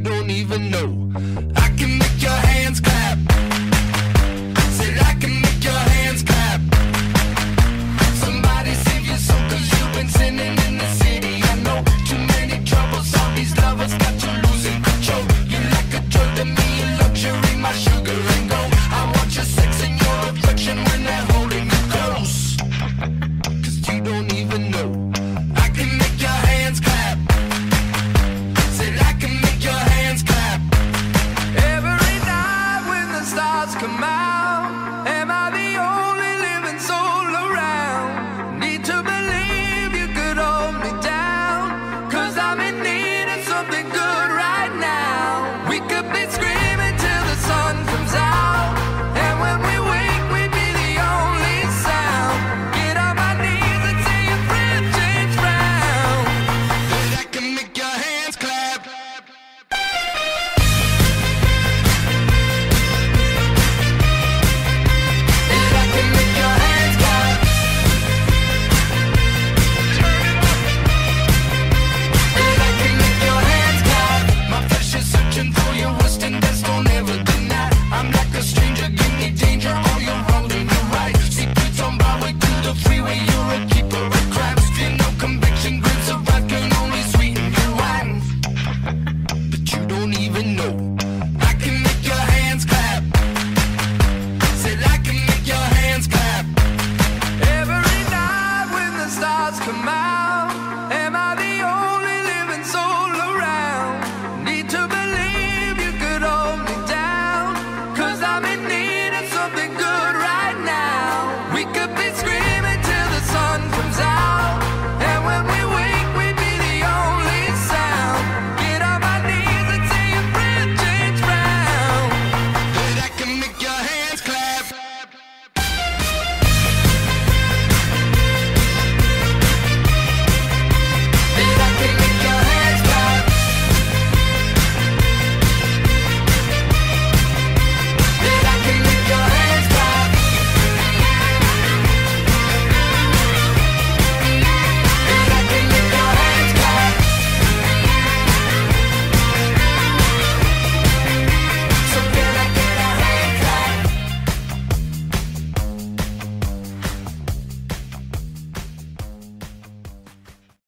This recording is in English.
don't even know. I can make your hands clap. Said I can make your hands clap. Somebody save your soul, cause you've been sinning in the city. I know too many troubles, all these lovers got you losing control. You like a drug to me, a luxury, my sugar and gold. I want your sex and your affection when they're holding you close, cause you don't even know. I can make your hands clap. Said I can make your hands clap. Every night when the stars come out, am I the only living soul around? Need to believe you could hold me down, cause I'm in need of something good right now. We could be